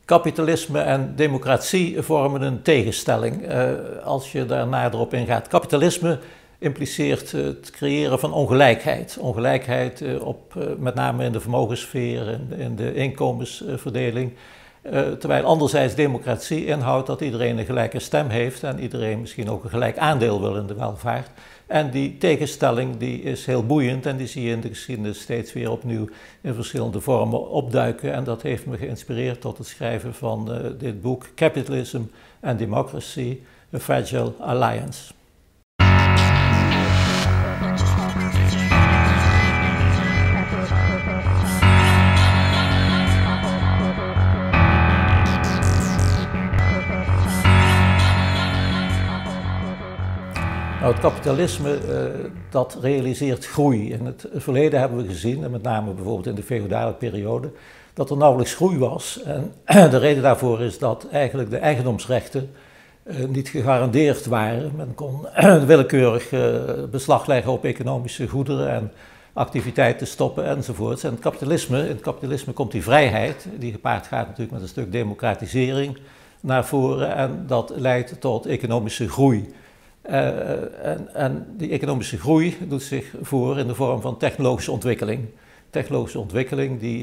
Kapitalisme en democratie vormen een tegenstelling als je daar nader op ingaat. Kapitalisme impliceert het creëren van ongelijkheid. Ongelijkheid met name in de vermogenssfeer, in de inkomensverdeling. Terwijl anderzijds democratie inhoudt dat iedereen een gelijke stem heeft en iedereen misschien ook een gelijk aandeel wil in de welvaart. En die tegenstelling die is heel boeiend en die zie je in de geschiedenis steeds weer opnieuw in verschillende vormen opduiken. En dat heeft me geïnspireerd tot het schrijven van dit boek Capitalism and Democracy, A Fragile Alliance. Nou, het kapitalisme dat realiseert groei. In het verleden hebben we gezien, en met name bijvoorbeeld in de feodale periode, dat er nauwelijks groei was. En de reden daarvoor is dat eigenlijk de eigendomsrechten niet gegarandeerd waren. Men kon willekeurig beslag leggen op economische goederen en activiteiten stoppen enzovoorts. En in het kapitalisme komt die vrijheid, die gepaard gaat natuurlijk met een stuk democratisering, naar voren. En dat leidt tot economische groei. En die economische groei doet zich voor in de vorm van technologische ontwikkeling. Technologische ontwikkeling die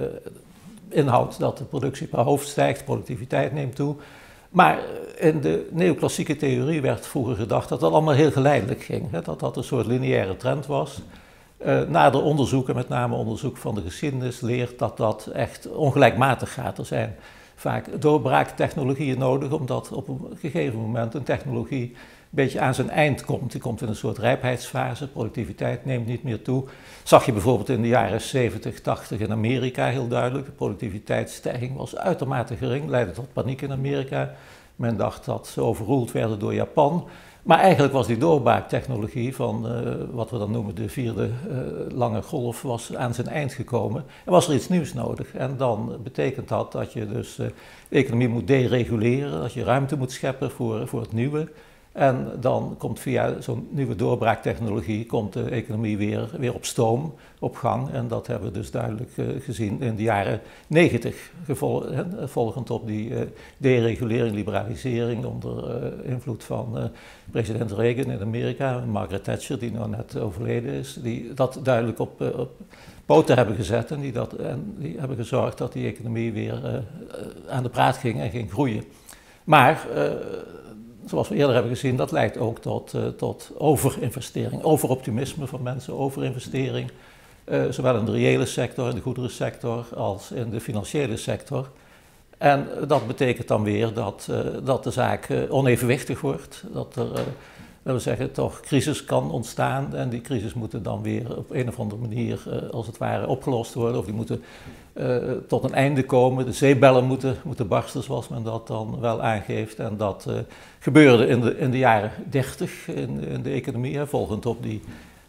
inhoudt dat de productie per hoofd stijgt, productiviteit neemt toe. Maar in de neoclassieke theorie werd vroeger gedacht dat dat allemaal heel geleidelijk ging. Hè, dat dat een soort lineaire trend was. Nader onderzoeken, met name onderzoek van de geschiedenis, leert dat dat echt ongelijkmatig gaat. Er zijn vaak doorbraaktechnologieën nodig, omdat op een gegeven moment een technologie een beetje aan zijn eind komt. Die komt in een soort rijpheidsfase, productiviteit neemt niet meer toe. Zag je bijvoorbeeld in de jaren 70, 80 in Amerika heel duidelijk. De productiviteitsstijging was uitermate gering, leidde tot paniek in Amerika. Men dacht dat ze overroeld werden door Japan. Maar eigenlijk was die doorbraaktechnologie van wat we dan noemen de vierde lange golf was aan zijn eind gekomen. En was er iets nieuws nodig. En dan betekent dat dat je dus de economie moet dereguleren, dat je ruimte moet scheppen voor het nieuwe. En dan komt via zo'n nieuwe doorbraaktechnologie komt de economie weer op stoom, op gang. En dat hebben we dus duidelijk gezien in de jaren 90, volgend op die deregulering, liberalisering onder invloed van president Reagan in Amerika, Margaret Thatcher, die nou net overleden is, die dat duidelijk op poten hebben gezet en die hebben gezorgd dat die economie weer aan de praat ging en ging groeien. Maar zoals we eerder hebben gezien, dat leidt ook tot overinvestering, overoptimisme van mensen, overinvestering, zowel in de reële sector, in de goederensector, als in de financiële sector. En dat betekent dan weer dat de zaak onevenwichtig wordt, dat er, we zeggen, toch crisis kan ontstaan en die crisis moeten dan weer op een of andere manier, als het ware, opgelost worden, of die moeten tot een einde komen. De zeebellen moeten barsten, zoals men dat dan wel aangeeft. En dat gebeurde in de jaren 30 in de economie, volgend op die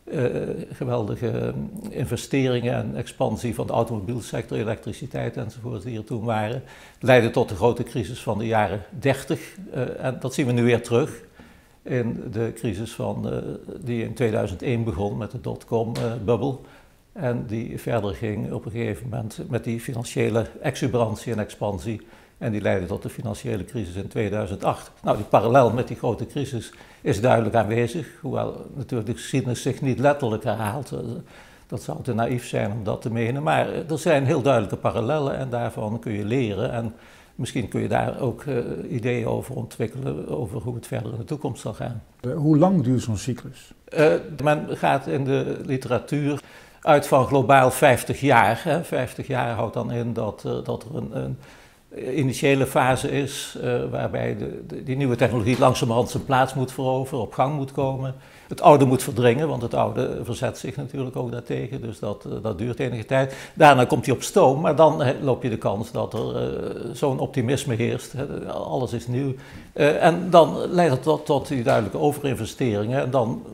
geweldige investeringen en expansie van de automobielsector, elektriciteit enzovoort die er toen waren. Het leidde tot de grote crisis van de jaren 30 en dat zien we nu weer terug in de crisis die in 2001 begon met de dotcom-bubbel. En die verder ging op een gegeven moment met die financiële exuberantie en expansie. En die leidde tot de financiële crisis in 2008. Nou, die parallel met die grote crisis is duidelijk aanwezig. Hoewel natuurlijk de geschiedenis zich niet letterlijk herhaalt. Dat zou te naïef zijn om dat te menen. Maar er zijn heel duidelijke parallellen en daarvan kun je leren. En misschien kun je daar ook ideeën over ontwikkelen, over hoe het verder in de toekomst zal gaan. Hoe lang duurt zo'n cyclus? Men gaat in de literatuur uit van globaal 50 jaar. Hè. 50 jaar houdt dan in dat er een initiële fase is waarbij die nieuwe technologie langzamerhand zijn plaats moet veroveren, op gang moet komen. Het oude moet verdringen, want het oude verzet zich natuurlijk ook daartegen, dus dat duurt enige tijd. Daarna komt hij op stoom, maar dan loop je de kans dat er zo'n optimisme heerst. Alles is nieuw. En dan leidt het tot die duidelijke overinvesteringen. En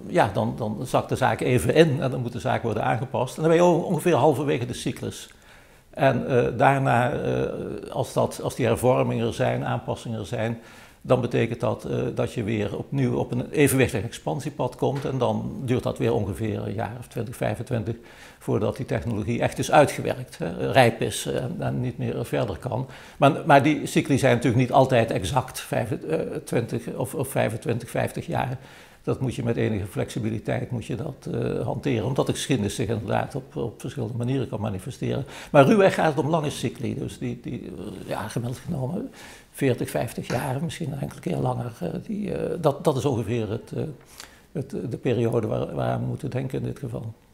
dan zakt de zaak even in en dan moet de zaak worden aangepast. En dan ben je ongeveer halverwege de cyclus. En daarna, als die hervormingen er zijn, aanpassingen er zijn, dan betekent dat dat je weer opnieuw op een evenwichtig expansiepad komt en dan duurt dat weer ongeveer een jaar of 20, 25 voordat die technologie echt is uitgewerkt, rijp is en niet meer verder kan. Maar die cycli zijn natuurlijk niet altijd exact 20 of 25, 50 jaar. Dat moet je met enige flexibiliteit hanteren, omdat de geschiedenis zich inderdaad op verschillende manieren kan manifesteren. Maar ruwweg gaat het om lange cycli, dus gemiddeld genomen 40, 50 jaar, misschien een enkele keer langer. Dat is ongeveer de periode waar we moeten denken in dit geval.